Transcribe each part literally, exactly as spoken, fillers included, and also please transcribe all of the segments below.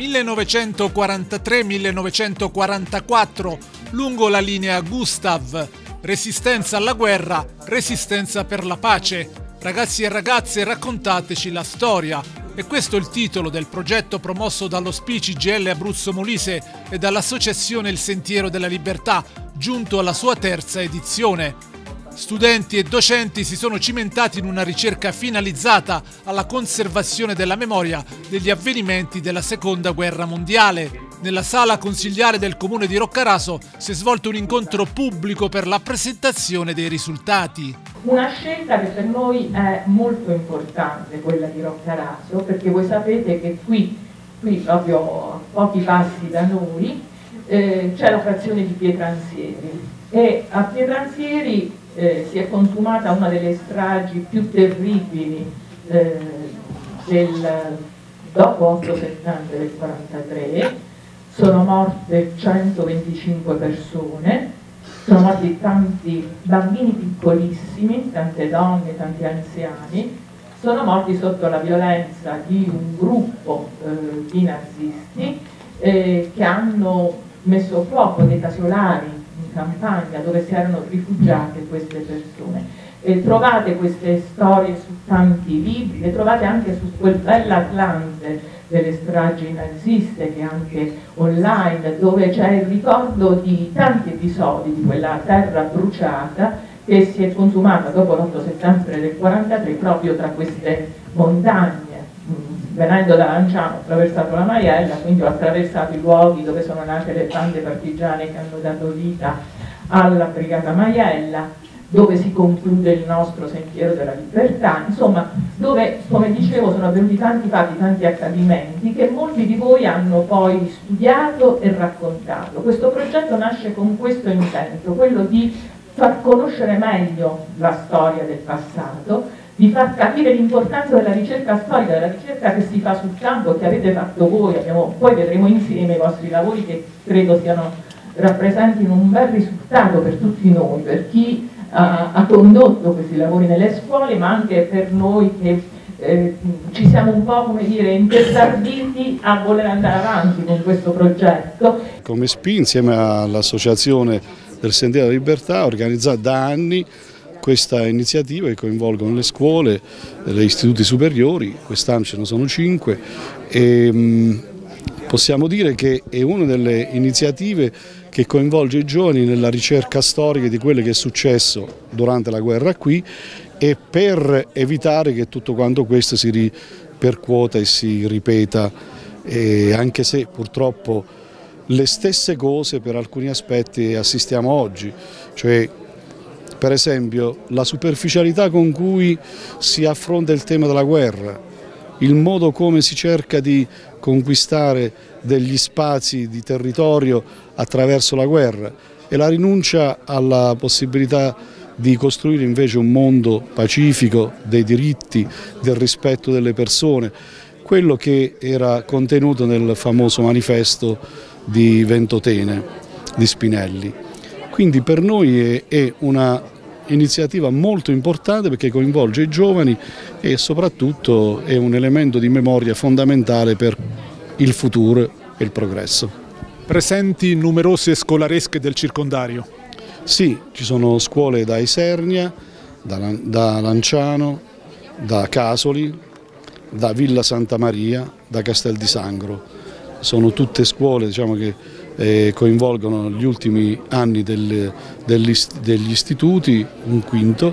millenovecentoquarantatré millenovecentoquarantaquattro, lungo la linea Gustav, resistenza alla guerra, resistenza per la pace. Ragazzi e ragazze, raccontateci la storia. E questo è il titolo del progetto promosso dallo S P I C G L Abruzzo Molise e dall'associazione Il Sentiero della Libertà, giunto alla sua terza edizione. Studenti e docenti si sono cimentati in una ricerca finalizzata alla conservazione della memoria degli avvenimenti della Seconda Guerra Mondiale. Nella sala consigliare del comune di Roccaraso si è svolto un incontro pubblico per la presentazione dei risultati. Una scelta che per noi è molto importante, quella di Roccaraso, perché voi sapete che qui, qui proprio a pochi passi da noi, eh, c'è la frazione di Pietransieri e a Pietransieri Eh, si è consumata una delle stragi più terribili eh, del, dopo otto settembre del quarantatré. Sono morte centoventicinque persone, sono morti tanti bambini piccolissimi, tante donne, tanti anziani, sono morti sotto la violenza di un gruppo eh, di nazisti eh, che hanno messo fuoco dei casolari in campagna dove si erano rifugiate queste persone. E trovate queste storie su tanti libri, le trovate anche su quel bell'Atlante delle stragi naziste, che è anche online, dove c'è il ricordo di tanti episodi di quella terra bruciata che si è consumata dopo l'otto settembre del quarantatré proprio tra queste montagne. Venendo da Lanciano ho attraversato la Maiella, quindi ho attraversato i luoghi dove sono nate le bande partigiane che hanno dato vita alla Brigata Maiella, dove si conclude il nostro Sentiero della Libertà, insomma dove, come dicevo, sono avvenuti tanti fatti, tanti accadimenti che molti di voi hanno poi studiato e raccontato. Questo progetto nasce con questo intento, quello di far conoscere meglio la storia del passato, di far capire l'importanza della ricerca storica, della ricerca che si fa sul campo, che avete fatto voi. Abbiamo, poi vedremo insieme i vostri lavori che credo siano, rappresentino un bel risultato per tutti noi, per chi ha, ha condotto questi lavori nelle scuole, ma anche per noi che eh, ci siamo un po', come dire, intestarditi a voler andare avanti con questo progetto. Come S P I, insieme all'Associazione del Sentiero della Libertà, organizzata da anni questa iniziativa che coinvolgono le scuole, gli istituti superiori, quest'anno ce ne sono cinque, e mh, possiamo dire che è una delle iniziative che coinvolge i giovani nella ricerca storica di quello che è successo durante la guerra qui, e per evitare che tutto quanto questo si ripercuota e si ripeta, e anche se purtroppo le stesse cose per alcuni aspetti assistiamo oggi, cioè per esempio la superficialità con cui si affronta il tema della guerra, il modo come si cerca di conquistare degli spazi di territorio attraverso la guerra e la rinuncia alla possibilità di costruire invece un mondo pacifico, dei diritti, del rispetto delle persone, quello che era contenuto nel famoso manifesto di Ventotene di Spinelli. Quindi per noi è una iniziativa molto importante perché coinvolge i giovani e soprattutto è un elemento di memoria fondamentale per il futuro e il progresso. Presenti numerose scolaresche del circondario? Sì, ci sono scuole da Isernia, da, da Lanciano, da Casoli, da Villa Santa Maria, da Castel di Sangro. Sono tutte scuole, diciamo, che Eh, coinvolgono gli ultimi anni del, degli, degli istituti, un quinto,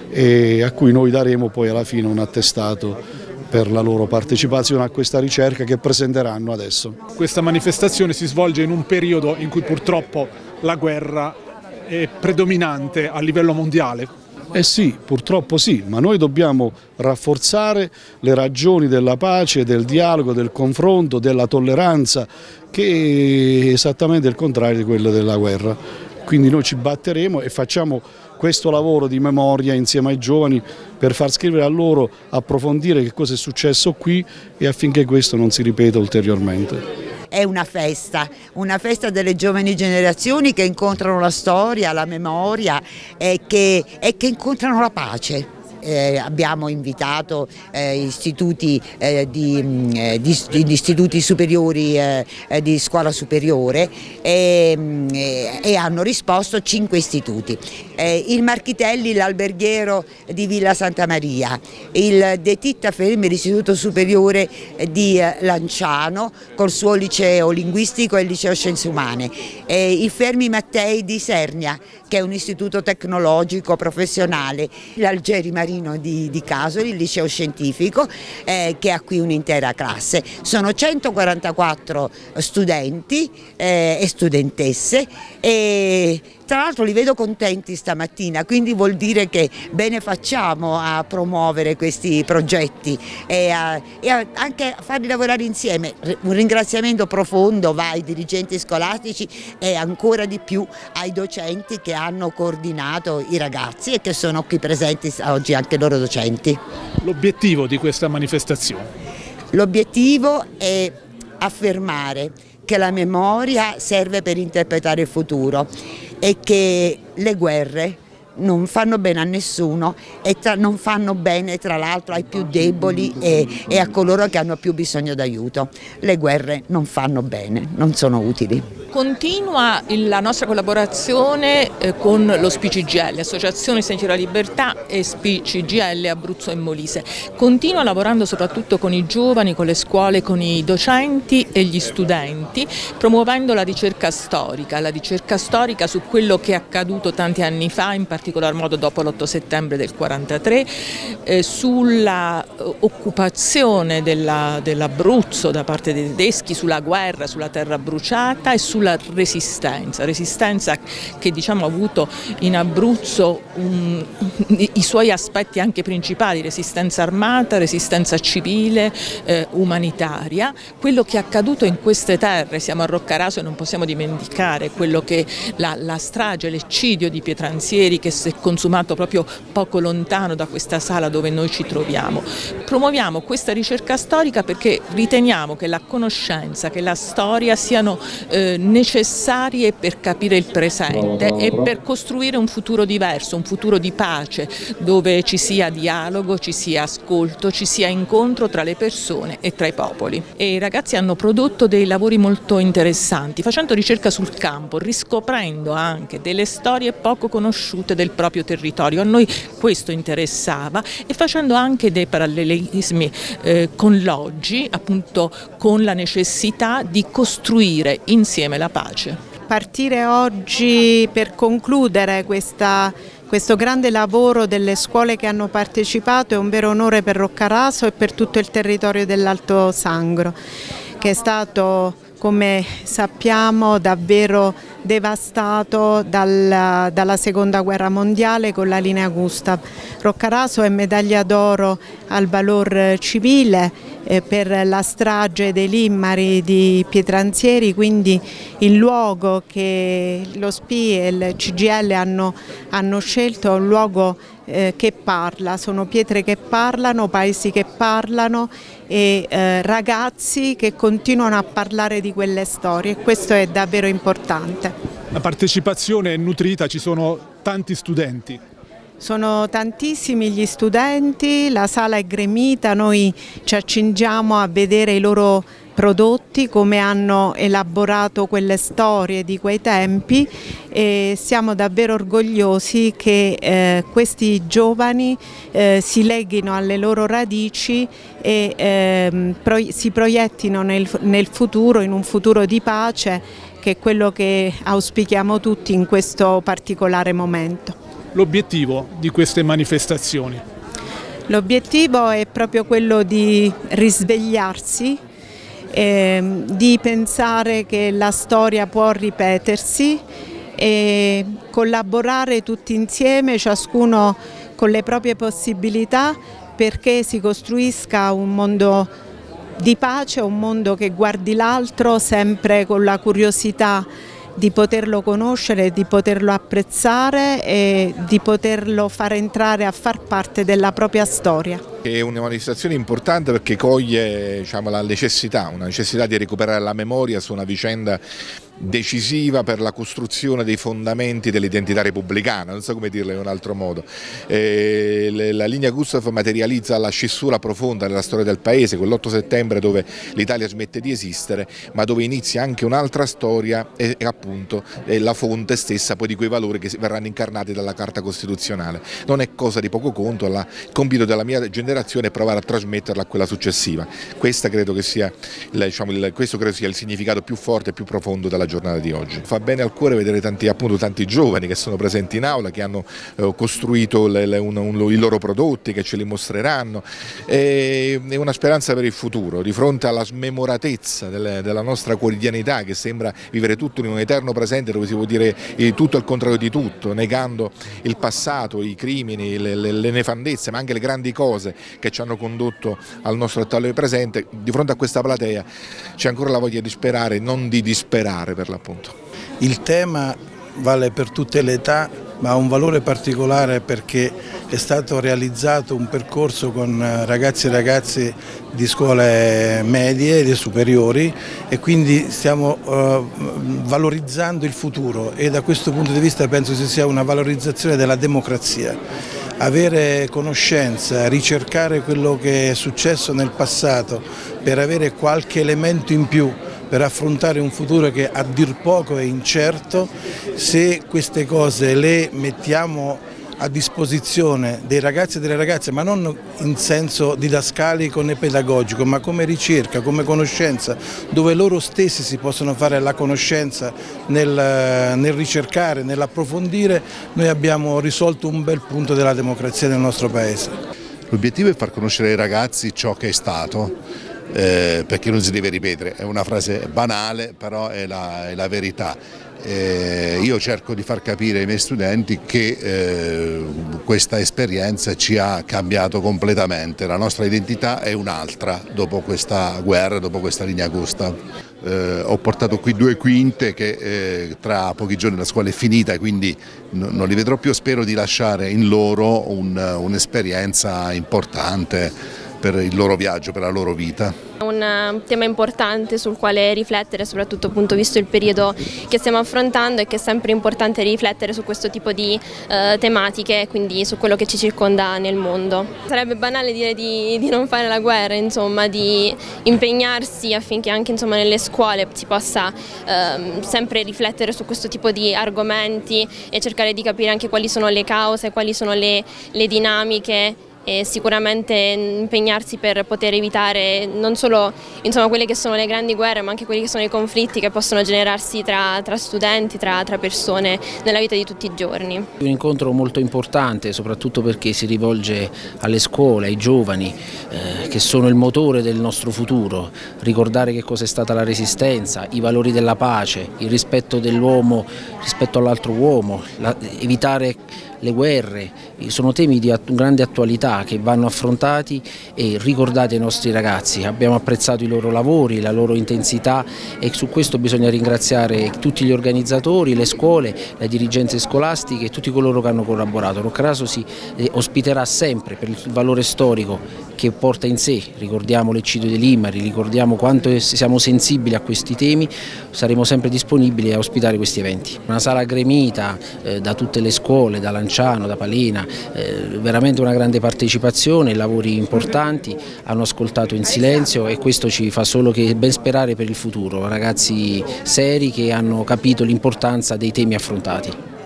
e a cui noi daremo poi alla fine un attestato per la loro partecipazione a questa ricerca che presenteranno adesso. Questa manifestazione si svolge in un periodo in cui purtroppo la guerra è predominante a livello mondiale. Eh sì, purtroppo sì, ma noi dobbiamo rafforzare le ragioni della pace, del dialogo, del confronto, della tolleranza, che è esattamente il contrario di quello della guerra. Quindi noi ci batteremo e facciamo questo lavoro di memoria insieme ai giovani per far scrivere a loro, approfondire che cosa è successo qui e affinché questo non si ripeta ulteriormente. È una festa, una festa delle giovani generazioni che incontrano la storia, la memoria e che, e che incontrano la pace. eh, abbiamo invitato eh, istituti, eh, di, eh, di, di istituti superiori eh, di scuola superiore e, e hanno risposto cinque istituti. Eh, il Marchitelli, l'Alberghiero di Villa Santa Maria, il De Titta Fermi, l'Istituto Superiore di Lanciano col suo liceo linguistico e il liceo scienze umane, eh, il Fermi Mattei di Sernia, che è un istituto tecnologico professionale, l'Algeri Marino di, di Casoli, il liceo scientifico, eh, che ha qui un'intera classe. Sono centoquarantaquattro studenti eh, e studentesse e tra l'altro li vedo contenti stamattina, quindi vuol dire che bene facciamo a promuovere questi progetti e, a, e a anche a farli lavorare insieme. Un ringraziamento profondo va ai dirigenti scolastici e ancora di più ai docenti che hanno coordinato i ragazzi e che sono qui presenti oggi anche loro docenti. L'obiettivo di questa manifestazione? L'obiettivo è affermare che la memoria serve per interpretare il futuro e che le guerre non fanno bene a nessuno e tra, non fanno bene tra l'altro ai più deboli e, e a coloro che hanno più bisogno d'aiuto. Le guerre non fanno bene, non sono utili. Continua la nostra collaborazione eh, con lo S P C G L, Associazione Studenti della Libertà, e S P C G L Abruzzo e Molise. Continua lavorando soprattutto con i giovani, con le scuole, con i docenti e gli studenti, promuovendo la ricerca storica, la ricerca storica su quello che è accaduto tanti anni fa, in particolar modo dopo l'otto settembre del quarantatré, eh, sulla occupazione dell'Abruzzo da parte dei tedeschi, sulla guerra, sulla terra bruciata e sulla resistenza, resistenza che diciamo ha avuto in Abruzzo um, i suoi aspetti anche principali, resistenza armata, resistenza civile, eh, umanitaria. Quello che è accaduto in queste terre, siamo a Roccaraso e non possiamo dimenticare quello che la, la strage, l'eccidio di Pietranzieri che si è consumato proprio poco lontano da questa sala dove noi ci troviamo. Promuoviamo questa ricerca storica perché riteniamo che la conoscenza, che la storia siano eh, necessarie per capire il presente e per costruire un futuro diverso, un futuro di pace, dove ci sia dialogo, ci sia ascolto, ci sia incontro tra le persone e tra i popoli. E i ragazzi hanno prodotto dei lavori molto interessanti, facendo ricerca sul campo, riscoprendo anche delle storie poco conosciute del proprio territorio. A noi questo interessava e facendo anche dei parallelismi eh, con l'oggi, appunto con la necessità di costruire insieme la pace. Partire oggi per concludere questa, questo grande lavoro delle scuole che hanno partecipato è un vero onore per Roccaraso e per tutto il territorio dell'Alto Sangro, che è stato, come sappiamo, davvero devastato dal, dalla seconda guerra mondiale con la linea Gustav. Roccaraso è medaglia d'oro al valor civile eh, per la strage dei Limmari di Pietranzieri, quindi il luogo che lo S P I e il C G I L hanno, hanno scelto è un luogo eh, che parla, sono pietre che parlano, paesi che parlano e eh, ragazzi che continuano a parlare di quelle storie, e questo è davvero importante. La partecipazione è nutrita, ci sono tanti studenti. Sono tantissimi gli studenti, la sala è gremita, noi ci accingiamo a vedere i loro prodotti, come hanno elaborato quelle storie di quei tempi, e siamo davvero orgogliosi che eh, questi giovani eh, si leghino alle loro radici e eh, pro si proiettino nel, nel futuro, in un futuro di pace, che è quello che auspichiamo tutti in questo particolare momento. L'obiettivo di queste manifestazioni? L'obiettivo è proprio quello di risvegliarsi, eh, di pensare che la storia può ripetersi e collaborare tutti insieme, ciascuno con le proprie possibilità, perché si costruisca un mondo di pace, un mondo che guardi l'altro sempre con la curiosità di poterlo conoscere, di poterlo apprezzare e di poterlo far entrare a far parte della propria storia. È una manifestazione importante perché coglie, diciamo, la necessità, una necessità di recuperare la memoria su una vicenda decisiva per la costruzione dei fondamenti dell'identità repubblicana, non so come dirlo in un altro modo. Eh, la linea Gustav materializza la scissura profonda nella storia del paese, quell'otto settembre dove l'Italia smette di esistere, ma dove inizia anche un'altra storia e, e appunto è la fonte stessa poi di quei valori che verranno incarnati dalla Carta Costituzionale. Non è cosa di poco conto, la, il compito della mia generazione è provare a trasmetterla a quella successiva. Questa credo che sia, diciamo, il, questo credo sia il significato più forte e più profondo della giornata di oggi. Fa bene al cuore vedere tanti, appunto, tanti giovani che sono presenti in aula, che hanno eh, costruito le, le, un, un, i loro prodotti, che ce li mostreranno. E, è una speranza per il futuro, di fronte alla smemoratezza delle, della nostra quotidianità, che sembra vivere tutto in un eterno presente dove si può dire tutto al contrario di tutto, negando il passato, i crimini, le, le, le nefandezze, ma anche le grandi cose che ci hanno condotto al nostro attuale presente. Di fronte a questa platea c'è ancora la voglia di sperare, non di disperare per l'appunto. Il tema vale per tutte le età, ma ha un valore particolare perché è stato realizzato un percorso con ragazzi e ragazze di scuole medie e superiori, e quindi stiamo uh, valorizzando il futuro, e da questo punto di vista penso che sia una valorizzazione della democrazia. Avere conoscenza, ricercare quello che è successo nel passato per avere qualche elemento in più per affrontare un futuro che a dir poco è incerto. Se queste cose le mettiamo a disposizione dei ragazzi e delle ragazze, ma non in senso didascalico né pedagogico, ma come ricerca, come conoscenza, dove loro stessi si possono fare la conoscenza nel, nel ricercare, nell'approfondire, noi abbiamo risolto un bel punto della democrazia nel nostro Paese. L'obiettivo è far conoscere ai ragazzi ciò che è stato, Eh, perché non si deve ripetere, è una frase banale, però è la, è la verità. Eh, io cerco di far capire ai miei studenti che eh, questa esperienza ci ha cambiato completamente, la nostra identità è un'altra dopo questa guerra, dopo questa linea Gustav. Eh, ho portato qui due quinte che eh, tra pochi giorni la scuola è finita, quindi no, non li vedrò più. Spero di lasciare in loro un'esperienza importante per il loro viaggio, per la loro vita. È un tema importante sul quale riflettere, soprattutto appunto visto il periodo che stiamo affrontando, e che è sempre importante riflettere su questo tipo di eh, tematiche, quindi su quello che ci circonda nel mondo. Sarebbe banale dire di, di non fare la guerra, insomma, di impegnarsi affinché anche, insomma, nelle scuole si possa eh, sempre riflettere su questo tipo di argomenti e cercare di capire anche quali sono le cause, quali sono le, le dinamiche, e sicuramente impegnarsi per poter evitare non solo, insomma, quelle che sono le grandi guerre, ma anche quelli che sono i conflitti che possono generarsi tra, tra studenti, tra, tra persone nella vita di tutti i giorni. Un incontro molto importante, soprattutto perché si rivolge alle scuole, ai giovani, eh, che sono il motore del nostro futuro. Ricordare che cosa è stata la resistenza, i valori della pace, il rispetto dell'uomo rispetto all'altro uomo, la, evitare le guerre, sono temi di grande attualità che vanno affrontati e ricordati ai nostri ragazzi. Abbiamo apprezzato i loro lavori, la loro intensità, e su questo bisogna ringraziare tutti gli organizzatori, le scuole, le dirigenze scolastiche e tutti coloro che hanno collaborato. Roccaraso si ospiterà sempre per il valore storico che porta in sé, ricordiamo l'eccidio di Limari, ricordiamo quanto siamo sensibili a questi temi, saremo sempre disponibili a ospitare questi eventi. Una sala gremita eh, da tutte le scuole, da Lanciano, da Palena, eh, veramente una grande partecipazione, lavori importanti, hanno ascoltato in silenzio, e questo ci fa solo che ben sperare per il futuro, ragazzi seri che hanno capito l'importanza dei temi affrontati.